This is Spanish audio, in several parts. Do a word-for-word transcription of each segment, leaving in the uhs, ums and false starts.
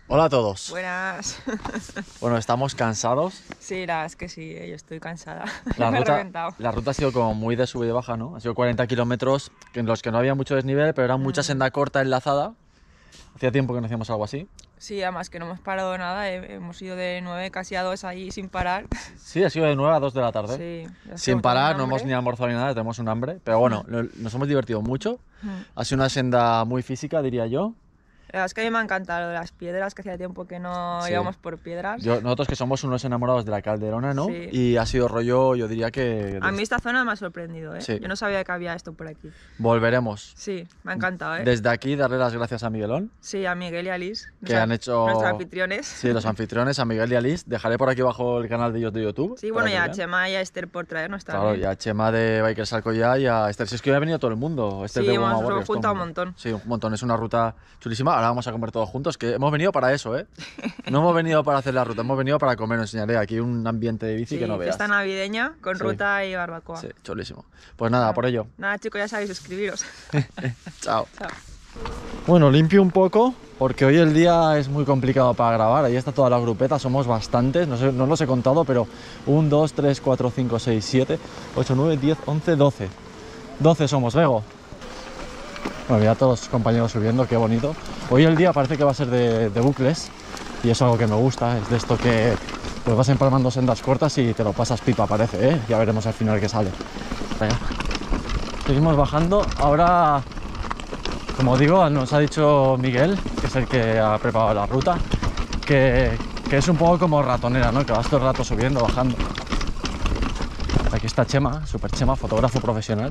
Hola a todos. Buenas. Bueno, estamos cansados. Sí, la verdad es que sí, yo estoy cansada. La Me he ruta, reventado. la ruta ha sido como muy de sube y baja, ¿no? Ha sido cuarenta kilómetros en los que no había mucho desnivel, pero era mucha Mm. senda corta enlazada. Hacía tiempo que no hacíamos algo así. Sí, además que no hemos parado nada, he- hemos ido de nueve casi a dos ahí sin parar. Sí, ha sido de nueve a dos de la tarde. Sí, ya es que Sin tengo parar, un no hemos hambre. ni almorzado ni nada, tenemos un hambre. Pero bueno, lo- nos hemos divertido mucho. Mm. Ha sido una senda muy física, diría yo. La verdad es que a mí me ha encantado lo de las piedras, que hacía tiempo que no Sí. íbamos por piedras. Yo- nosotros que somos unos enamorados de la Calderona, ¿no? Sí. Y ha sido rollo, yo diría que... A mí esta zona me ha sorprendido, ¿eh? Sí. Yo no sabía que había esto por aquí. Volveremos. Sí, me ha encantado, ¿eh? Desde aquí, darle las gracias a Miguelón, Sí, a Miguel y a Liz, que nuestra- han hecho... nuestros anfitriones. Sí, los anfitriones, a Miguel y a Liz. Dejaré por aquí abajo el canal de ellos de YouTube. Sí, para bueno, que y a vean. Chema y a Esther por traernos Claro, también. y a Chema de Bikers Alcoyá y a Esther. Si es que hoy ha venido todo el mundo. Esther Sí, de hemos Goma Warriors, todo el juntado un mundo. montón. Sí, un montón. Es una ruta chulísima. Ahora vamos a comer todos juntos, que hemos venido para eso, ¿eh? No hemos venido para hacer la ruta, hemos venido para comer. Os enseñaré aquí un ambiente de bici Sí, que no veas. fiesta navideña con Sí. ruta y barbacoa. Sí, chulísimo. Pues nada, por ello. Nada, chicos, ya sabéis, suscribiros. Chao. Chao. Bueno, limpio un poco porque hoy el día es muy complicado para grabar. Ahí está toda la grupeta, somos bastantes, no, sé, no los he contado, pero uno, dos, tres, cuatro, cinco, seis, siete, ocho, nueve, diez, once, doce. doce somos, Bego. Bueno, mira a todos los compañeros subiendo, qué bonito. Hoy el día parece que va a ser de, de bucles y eso es algo que me gusta, es de esto que pues vas empalmando sendas cortas y te lo pasas pipa, parece, ¿eh? Ya veremos al final qué sale. Venga. Seguimos bajando, ahora... Como digo, nos ha dicho Miguel, que es el que ha preparado la ruta, que, que es un poco como ratonera, ¿no? Que vas todo el rato subiendo, bajando. Aquí está Chema, super Chema, fotógrafo profesional.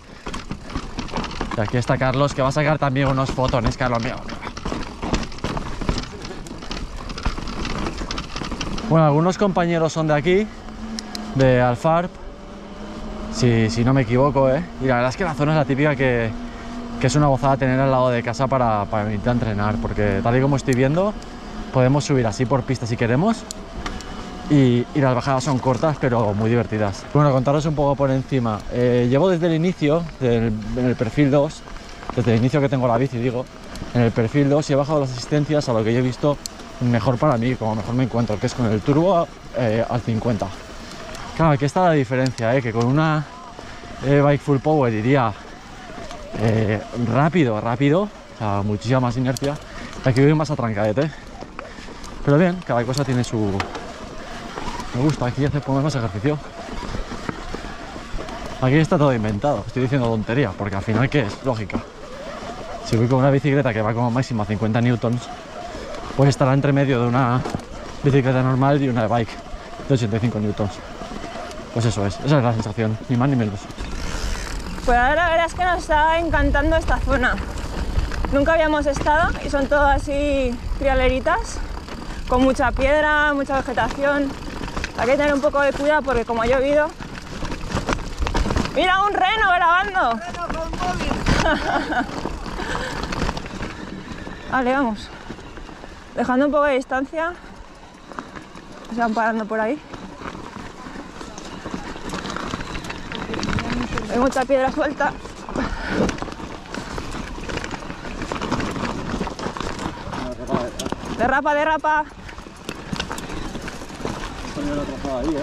Y aquí está Carlos, que va a sacar también unos fotones, Carlos mío. Bueno, algunos compañeros son de aquí, de Alfarb, si, si no me equivoco, ¿eh? Y la verdad es que la zona es la típica que... que es una gozada tener al lado de casa para, para venirte a entrenar, porque tal y como estoy viendo, podemos subir así por pista si queremos, y, y las bajadas son cortas pero muy divertidas. Bueno, contaros un poco por encima, eh, llevo desde el inicio, del, en el perfil dos, desde el inicio que tengo la bici, digo, en el perfil dos y he bajado las asistencias a lo que yo he visto mejor para mí, como mejor me encuentro, que es con el turbo eh, al cincuenta. Claro, aquí está la diferencia, eh, que con una eh, bike full power iría Eh, rápido, rápido, o sea, muchísima más inercia. Aquí voy más atrancadete, pero bien, cada cosa tiene su... Me gusta, aquí hace poner más ejercicio. Aquí está todo inventado, estoy diciendo tontería, porque al final, ¿qué es? Lógica. Si voy con una bicicleta que va como máximo a cincuenta newtons, pues estará entre medio de una bicicleta normal y una bike de ochenta y cinco newtons. Pues eso es, esa es la sensación, ni más ni menos. Pues ahora la verdad es que nos está encantando esta zona. Nunca habíamos estado y son todas así trialeritas, con mucha piedra, mucha vegetación. Hay que tener un poco de cuidado porque como ha llovido... ¡Mira un reno grabando! ¡Reno con móvil! Vale, vamos. Dejando un poco de distancia. Se van parando por ahí. Hay mucha piedra suelta. Derrapa, derrapa. Ahí, ¿eh?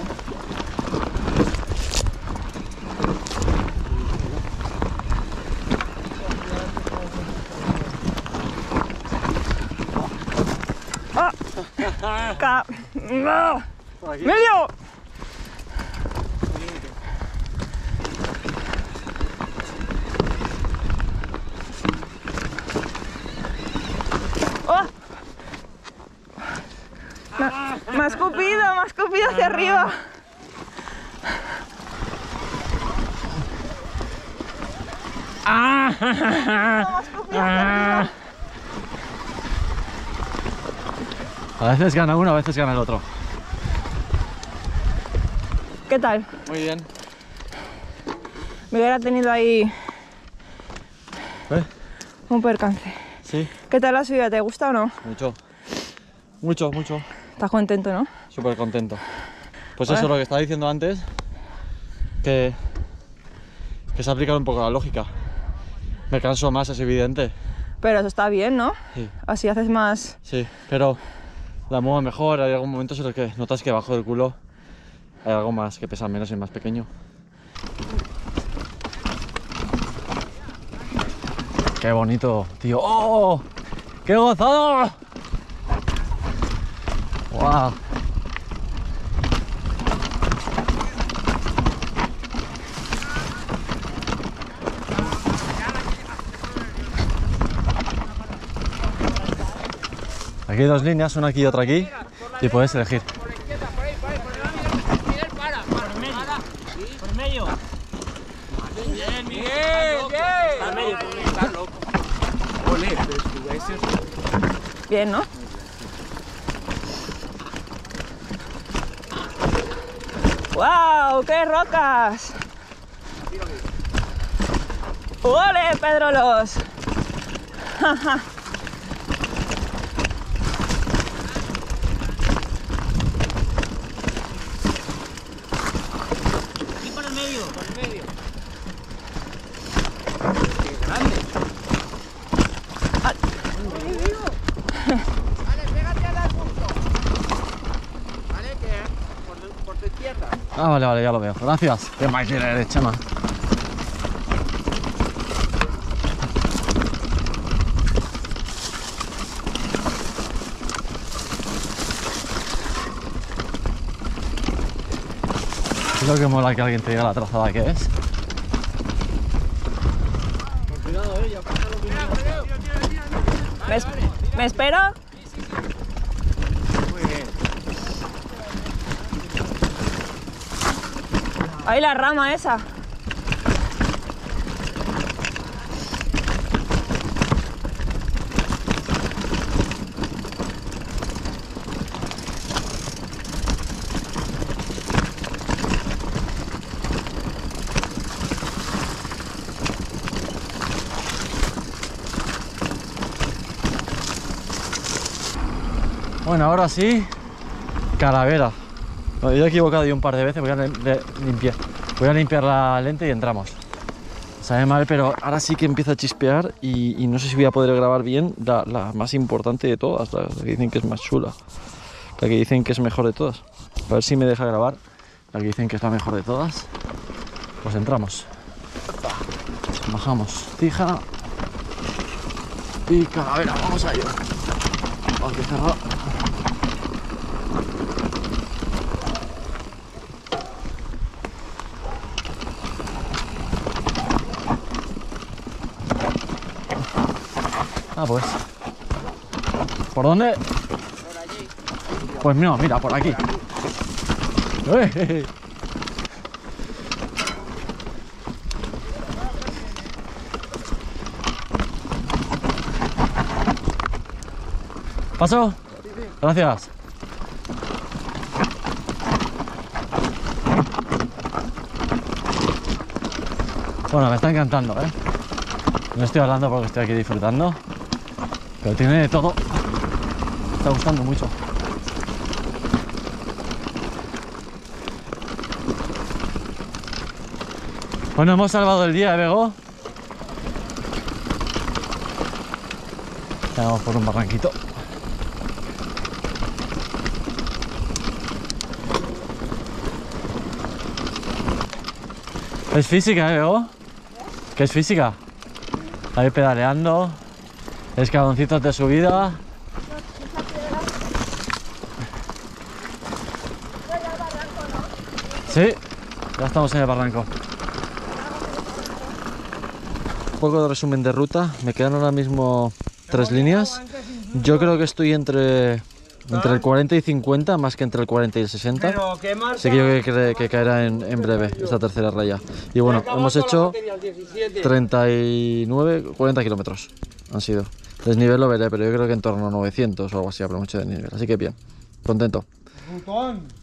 ¡Ah! Ca- ¡No! ¡Medio! ¡Oh! Me, me ha escupido, me ha escupido hacia arriba. ¡Ah! Me ha escupido hacia arriba. A veces gana uno, a veces gana el otro. ¿Qué tal? Muy bien. Miguel ha tenido ahí ¿Eh? un percance. Sí, ¿Qué tal la subida? ¿Te gusta o no? mucho. Mucho, mucho. Estás contento, ¿no? Súper contento. Pues Bueno. eso, lo que estaba diciendo antes, que, que se ha aplicado un poco la lógica. Me canso más, es evidente. Pero eso está bien, ¿no? Sí. Así haces más... Sí, pero la muevo mejor. Hay algún momentos en los que notas que bajo del culo hay algo más que pesa menos y más pequeño. Qué bonito, tío. ¡Oh! ¡Qué gozado! ¡Wow! Aquí hay dos líneas, una aquí y otra aquí, y puedes elegir. Por la izquierda, por ahí, por ahí, por delante. Miguel, para, para, por medio. Por medio. Bien, Miguel, bien. Está medio, por medio. Está loco. Ole, pero si ese es... Bien, ¿no? ¡Wow! ¡Qué rocas! ¡Ole, Pedrolos! ¡Ja! Ah, vale, vale, ya lo veo. Gracias. Qué máquina eres, chama. Es lo que mola que alguien te diga la trazada que es. Cuidado, eh, ya pasa lo mismo. ¿Me, es- ¿Me espero? Muy bien. Ahí la rama esa. Bueno, ahora sí, calavera. Me he equivocado yo un par de veces, voy a lim- limpiar, voy a limpiar la lente y entramos. Sabe mal, pero ahora sí que empieza a chispear y, y no sé si voy a poder grabar bien la, la más importante de todas, la, la que dicen que es más chula, la que dicen que es mejor de todas. A ver si me deja grabar la que dicen que es la mejor de todas. Pues entramos. Bajamos tija y calavera, vamos a ello. Vamos a cerrar. Ah, pues. ¿Por dónde? Por allí. Pues no, mira, por aquí. ¡Eh! ¿Paso? Gracias. Bueno, me está encantando, ¿eh? No estoy hablando porque estoy aquí disfrutando, pero tiene de todo. Me está gustando mucho. Bueno, hemos salvado el día, ¿eh, Bego? Ya vamos por un barranquito. Es física, ¿eh, Bego? ¿Qué es física? Ahí pedaleando, escaloncitos de subida. Sí, ya estamos en el barranco. Un poco de resumen de ruta, me quedan ahora mismo tres líneas. Yo creo que estoy entre, entre el cuarenta y cincuenta, más que entre el cuarenta y el sesenta. Pero qué marca. Así que yo creo que, que caerá en, en breve esta tercera raya. Y bueno, hemos hecho treinta y nueve, cuarenta kilómetros han sido. Desnivel lo veré, pero yo creo que en torno a novecientos o algo así, habrá mucho desnivel. Así que bien, contento. Botón.